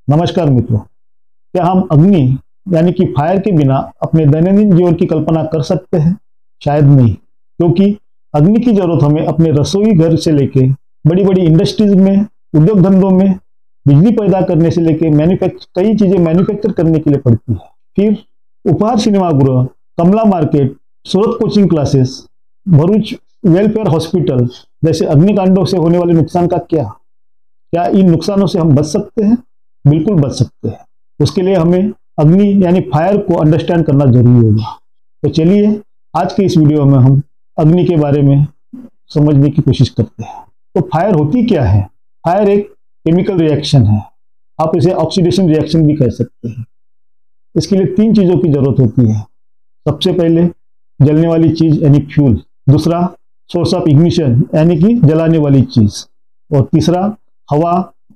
नमस्कार मित्रों, क्या हम अग्नि यानी कि फायर के बिना अपने दैनंदिन जीवन की कल्पना कर सकते हैं? शायद नहीं, क्योंकि अग्नि की जरूरत हमें अपने रसोई घर से लेके बड़ी बड़ी इंडस्ट्रीज में, उद्योग धंधों में बिजली पैदा करने से लेके कई चीजें मैन्युफैक्चर करने के लिए पड़ती है। फिर उपहार सिनेमा गृह, Kamla market, Surat coaching classes, Bharuch welfare hospital जैसे अग्निकांडों से होने वाले नुकसान का क्या इन नुकसानों से हम बच सकते हैं? बिल्कुल बच सकते हैं। उसके लिए हमें अग्नि यानी फायर को अंडरस्टैंड करना जरूरी होगा। तो चलिए आज के इस वीडियो में हम अग्नि के बारे में समझने की कोशिश करते हैं। तो फायर होती क्या है? फायर एक केमिकल रिएक्शन है, आप इसे ऑक्सीडेशन रिएक्शन भी कह सकते हैं। इसके लिए तीन चीजों की जरूरत होती है। सबसे पहले जलने वाली चीज यानी फ्यूल, दूसरा सोर्स ऑफ इग्निशन यानी कि जलाने वाली चीज, और तीसरा हवा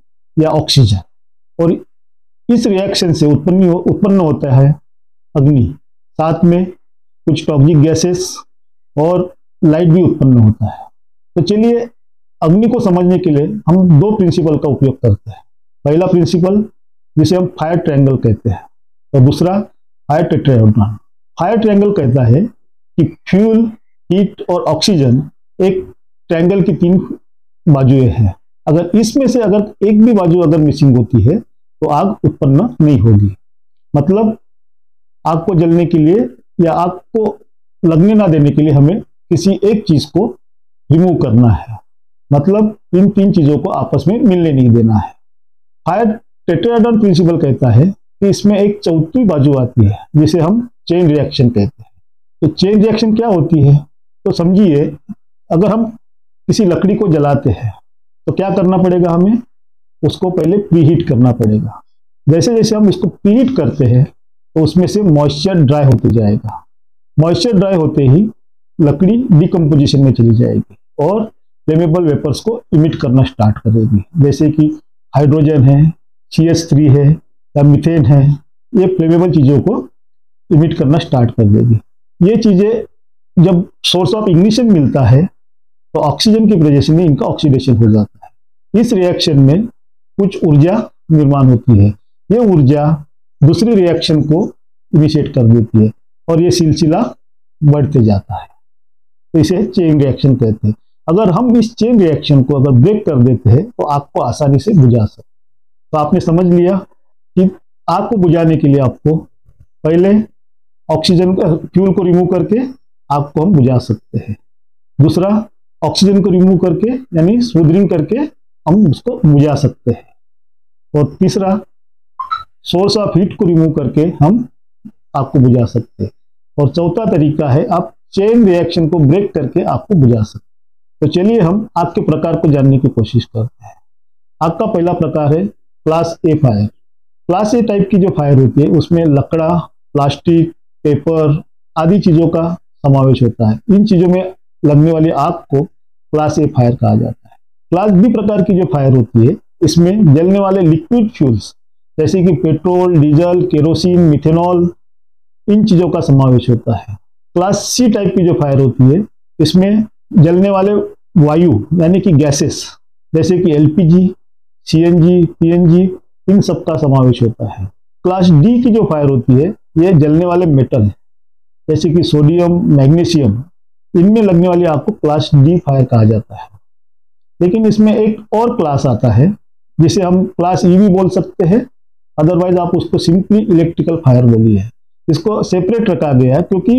या ऑक्सीजन। और इस रिएक्शन से उत्पन्न होता है अग्नि, साथ में कुछ टॉक्सिक गैसेस और लाइट भी उत्पन्न होता है। तो चलिए अग्नि को समझने के लिए हम दो प्रिंसिपल का उपयोग करते हैं। पहला प्रिंसिपल जिसे हम फायर ट्रायंगल कहते हैं, और दूसरा फायर टेट्राहेड्रॉन। फायर ट्रायंगल कहता है कि फ्यूल, हीट और ऑक्सीजन एक ट्रायंगल की तीन बाजुएं हैं। अगर इसमें से अगर एक भी बाजू अगर मिसिंग होती है तो आग उत्पन्न नहीं होगी। मतलब आग को जलने के लिए या आग को लगने ना देने के लिए हमें किसी एक चीज को रिमूव करना है। मतलब इन तीन चीजों को आपस में मिलने नहीं देना है। फायर टेट्राहेड्रॉन प्रिंसिपल कहता है कि इसमें एक चौथी बाजू आती है जिसे हम चेन रिएक्शन कहते हैं। तो चेन रिएक्शन क्या होती है? तो समझिए, अगर हम किसी लकड़ी को जलाते हैं तो क्या करना पड़ेगा? हमें उसको पहले प्रीहीट करना पड़ेगा। जैसे जैसे हम इसको प्रीहीट करते हैं तो उसमें से मॉइस्चर ड्राई होते जाएगा। मॉइस्चर ड्राई होते ही लकड़ी डिकम्पोजिशन में चली जाएगी और फ्लेमेबल वेपर्स को इमिट करना स्टार्ट करेगी। जैसे कि हाइड्रोजन है, CH3 है या मीथेन है, ये फ्लेमेबल चीज़ों को इमिट करना स्टार्ट कर देगी। ये चीज़ें जब सोर्स ऑफ इग्निशन मिलता है तो ऑक्सीजन की प्रेजेंस में इनका ऑक्सीडेशन हो जाता है। इस रिएक्शन में कुछ ऊर्जा निर्माण होती है। ये ऊर्जा दूसरी रिएक्शन को इनिशिएट कर देती है और ये सिलसिला बढ़ते जाता है। तो इसे चेन रिएक्शन कहते हैं। अगर हम इस चेन रिएक्शन को अगर ब्रेक कर देते हैं तो आग को आसानी से बुझा सकते हैं। तो आपने समझ लिया कि आग को बुझाने के लिए आपको पहले ऑक्सीजन फ्यूल को रिमूव करके आग को हम बुझा सकते हैं। दूसरा, ऑक्सीजन को रिमूव करके यानी स्मूदरिंग करके हम उसको बुझा सकते हैं। और तीसरा, सोर्स ऑफ हीट को रिमूव करके हम आग को बुझा सकते हैं। और चौथा तरीका है आप चेन रिएक्शन को ब्रेक करके आग को बुझा सकते हैं। तो चलिए हम आग के प्रकार को जानने की कोशिश करते हैं। आग का पहला प्रकार है class A fire. Class A type की जो फायर होती है उसमें लकड़ा, प्लास्टिक, पेपर आदि चीजों का समावेश होता है। इन चीजों में लगने वाली आग को क्लास ए फायर कहा जाता है। क्लास बी प्रकार की जो फायर होती है इसमें जलने वाले लिक्विड फ्यूल्स जैसे कि पेट्रोल, डीजल, केरोसिन, मिथेनॉल, इन चीजों का समावेश होता है। क्लास सी टाइप की जो फायर होती है इसमें जलने वाले वायु यानी कि गैसेस जैसे कि LPG, CNG, PNG, इन सब का समावेश होता है। क्लास डी की जो फायर होती है ये जलने वाले मेटल जैसे कि सोडियम, मैग्नीशियम, इनमें लगने वाली आग को क्लास डी फायर कहा जाता है। लेकिन इसमें एक और क्लास आता है जिसे हम क्लास ई भी बोल सकते हैं, अदरवाइज आप उसको सिंपली इलेक्ट्रिकल फायर बोलिए। इसको सेपरेट रखा गया है क्योंकि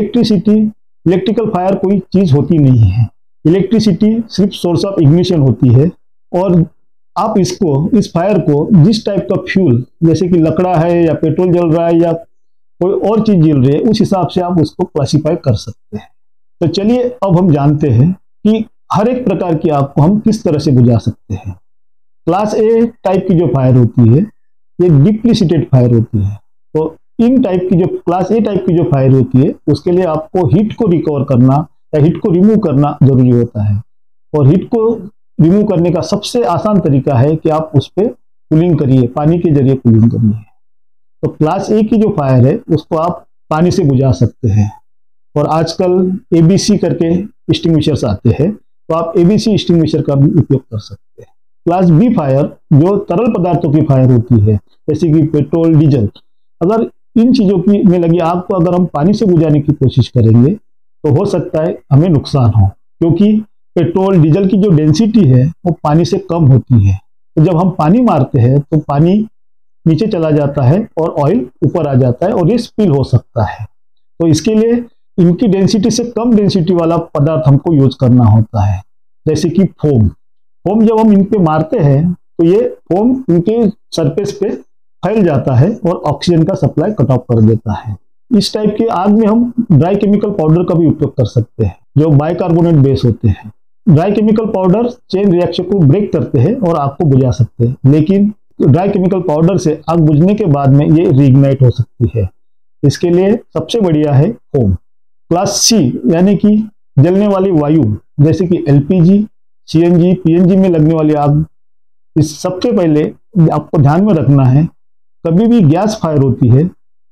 इलेक्ट्रिकल फायर कोई चीज होती नहीं है। इलेक्ट्रिसिटी सिर्फ सोर्स ऑफ इग्निशन होती है और आप इस फायर को जिस टाइप का फ्यूल जैसे कि लकड़ा है या पेट्रोल जल रहा है या कोई और चीज जल रही है उस हिसाब से आप उसको क्लासीफाई कर सकते हैं। तो चलिए अब हम जानते हैं कि हर एक प्रकार की आग को हम किस तरह से बुझा सकते हैं। क्लास ए टाइप की जो फायर होती है ये डीपली सीटेड फायर होती है। तो इन टाइप की जो क्लास ए टाइप की जो फायर होती है उसके लिए आपको हीट को रिकवर करना या हीट को रिमूव करना जरूरी होता है। और हीट को रिमूव करने का सबसे आसान तरीका है कि आप उस पर कूलिंग करिए, पानी के जरिए कूलिंग करिए। तो क्लास ए की जो फायर है उसको आप पानी से बुझा सकते हैं। और आजकल ABC करके एक्सटिंग्विशर्स आते हैं तो आप ABC एक्सटिंग्विशर का भी उपयोग कर सकते हैं। क्लास बी फायर जो तरल पदार्थों की फायर होती है, जैसे कि पेट्रोल, डीजल, अगर इन चीजों की में लगी आग को अगर हम पानी से बुझाने की कोशिश करेंगे तो हो सकता है हमें नुकसान हो, क्योंकि पेट्रोल, डीजल की जो डेंसिटी है वो पानी से कम होती है। तो जब हम पानी मारते हैं तो पानी नीचे चला जाता है और ऑयल ऊपर आ जाता है और ये स्पिल हो सकता है। तो इसके लिए इनकी डेंसिटी से कम डेंसिटी वाला पदार्थ हमको यूज करना होता है, जैसे कि फोम। फोम जब हम इन पे मारते हैं तो ये फोम इनके सरफेस पे फैल जाता है और ऑक्सीजन का सप्लाई कट ऑफ कर देता है। इस टाइप की आग में हम ड्राई केमिकल पाउडर का भी उपयोग कर सकते हैं, जो बाइकार्बोनेट बेस होते हैं। Dry chemical powder chain reaction को ब्रेक करते हैं और आग को बुझा सकते हैं, लेकिन ड्राई केमिकल पाउडर से आग बुझने के बाद में ये रीइग्नाइट हो सकती है। इसके लिए सबसे बढ़िया है फोम। क्लास सी यानी कि जलने वाली वायु, जैसे कि एलपीजी, सीएनजी, पीएनजी में लगने वाली आग। इस सबसे पहले आपको ध्यान में रखना है, कभी भी गैस फायर होती है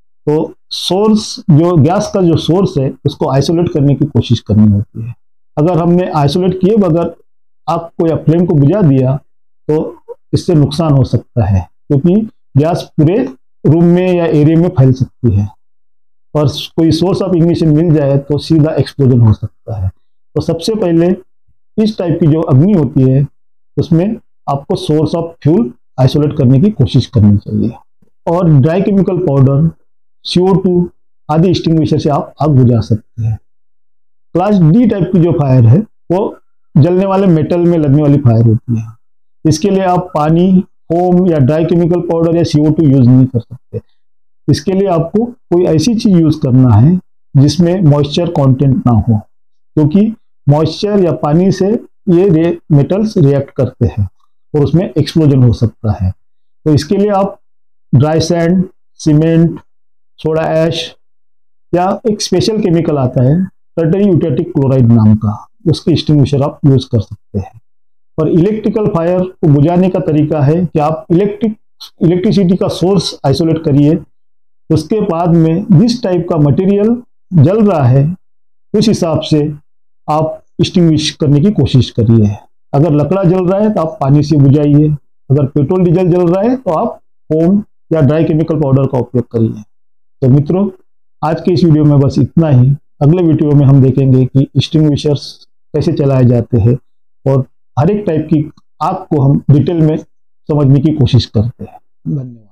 तो सोर्स, जो गैस का जो सोर्स है उसको आइसोलेट करने की कोशिश करनी होती है। अगर हमने आइसोलेट किए बगैर आग को या फ्लेम को बुझा दिया तो इससे नुकसान हो सकता है, क्योंकि गैस पूरे रूम में या एरिया में फैल सकती है और कोई सोर्स ऑफ इग्निशन मिल जाए तो सीधा एक्सप्लोजन हो सकता है। तो सबसे पहले इस टाइप की जो अग्नि होती है उसमें आपको सोर्स ऑफ फ्यूल आइसोलेट करने की कोशिश करनी चाहिए। और ड्राई केमिकल पाउडर, CO2 आदि एक्सटिंग्विशर से आप आग बुझा सकते हैं। क्लास डी टाइप की जो फायर है वो जलने वाले मेटल में लगने वाली फायर होती है। इसके लिए आप पानी, फोम या ड्राई केमिकल पाउडर या CO2 यूज नहीं कर सकते। इसके लिए आपको कोई ऐसी चीज यूज करना है जिसमें मॉइस्चर कंटेंट ना हो, क्योंकि मॉइस्चर या पानी से ये मेटल्स रिएक्ट करते हैं और उसमें एक्सप्लोजन हो सकता है। तो इसके लिए आप dry sand, cement, soda ash या एक स्पेशल केमिकल आता है टर्टरी क्लोराइड नाम का, उसके एक्सटिंग्विशर आप यूज कर सकते हैं। और इलेक्ट्रिकल फायर को बुझाने का तरीका है कि आप इलेक्ट्रिसिटी का सोर्स आइसोलेट करिए, उसके बाद में जिस टाइप का मटेरियल जल रहा है उस हिसाब से आप एक्सटिंग्विश करने की कोशिश करिए। अगर लकड़ा जल रहा है तो आप पानी से बुझाइए, अगर पेट्रोल डीजल जल रहा है तो आप फोम या ड्राई केमिकल पाउडर का उपयोग करिए। तो मित्रों, आज के इस वीडियो में बस इतना ही। अगले वीडियो में हम देखेंगे कि एक्सटिंग्विशर्स कैसे चलाए जाते हैं और हर एक टाइप की आग को हम डिटेल में समझने की कोशिश करते हैं। धन्यवाद।